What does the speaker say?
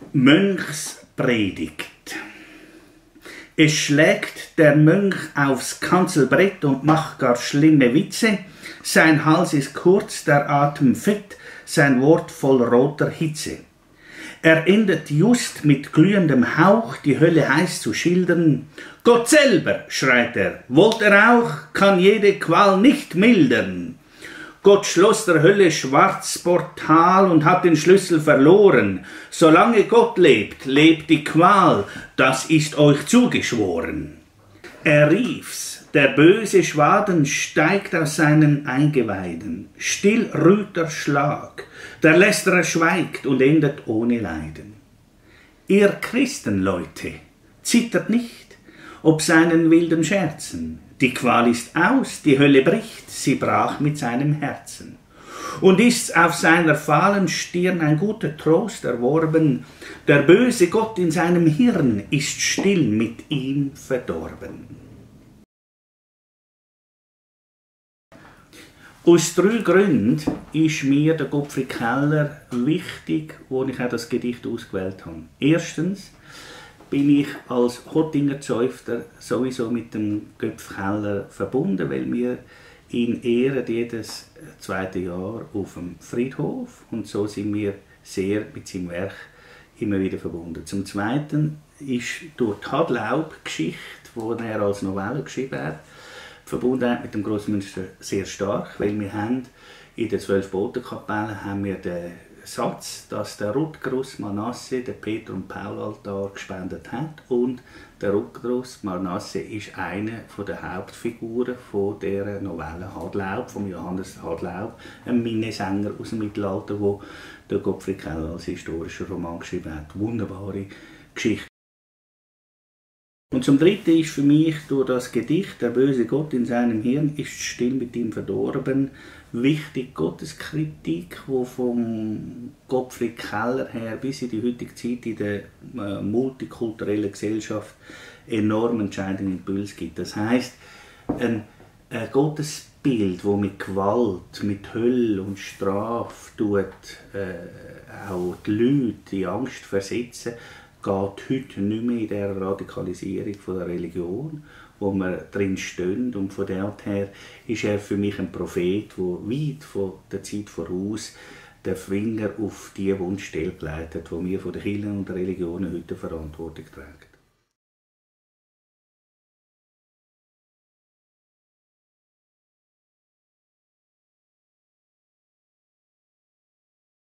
Mönchspredigt. Es schlägt der Mönch aufs Kanzelbrett und macht gar schlimme Witze. Sein Hals ist kurz, der Atem fett, sein Wort voll roter Hitze. Er endet just mit glühendem Hauch, die Hölle heiß zu schildern. Gott selber, schreit er, wollt er auch, kann jede Qual nicht mildern. Gott schloss der Hölle schwarz Portal und hat den Schlüssel verloren. Solange Gott lebt, lebt die Qual, das ist euch zugeschworen. Er rief's, der böse Schwaden steigt aus seinen Eingeweiden. Still rührt der Schlag, der Lästerer schweigt und endet ohne Leiden. Ihr Christenleute, zittert nicht, ob seinen wilden Scherzen. Die Qual ist aus, die Hölle bricht, sie brach mit seinem Herzen. Und ist's auf seiner fahlen Stirn ein guter Trost erworben, der böse Gott in seinem Hirn ist still mit ihm verdorben. Aus 3 Gründen ist mir der Gottfried Keller wichtig, wo ich auch das Gedicht ausgewählt habe. Erstens bin ich als Hottinger Zäufter sowieso mit dem Gottfried Keller verbunden, weil wir ihn ehren jedes 2. Jahr auf dem Friedhof und so sind wir sehr mit seinem Werk immer wieder verbunden. Zum Zweiten ist durch die Hadlaub-Geschichte, die er als Novelle geschrieben hat, die Verbundenheit mit dem Grossmünster sehr stark, weil wir haben in der 12-Botenkapelle haben wir den Satz, dass der Rutgerus Manasse den Peter- und Paul-Altar gespendet hat und der Rutgerus Manasse ist eine der Hauptfiguren von der Novelle Hadlaub, von Johannes Hadlaub, ein Minnesänger aus dem Mittelalter, wo der Gottfried Keller als historischer Roman geschrieben hat. Wunderbare Geschichte. Und zum Dritten ist für mich durch das Gedicht «Der böse Gott in seinem Hirn ist still mit ihm verdorben» wichtig Gotteskritik, die vom Gottfried Keller her bis in die heutige Zeit in der multikulturellen Gesellschaft enorm entscheidende Impulse gibt. Das heisst, ein Gottesbild, das mit Gewalt, mit Hölle und Strafe auch die Leute in Angst versetzen, geht heute nicht mehr in der Radikalisierung der Religion, wo wir drin stehen. Und von daher ist er für mich ein Prophet, der weit von der Zeit voraus den Finger auf die Wunschstelle gelegt hat, die wir von den Kirchen und den Religionen heute Verantwortung tragen.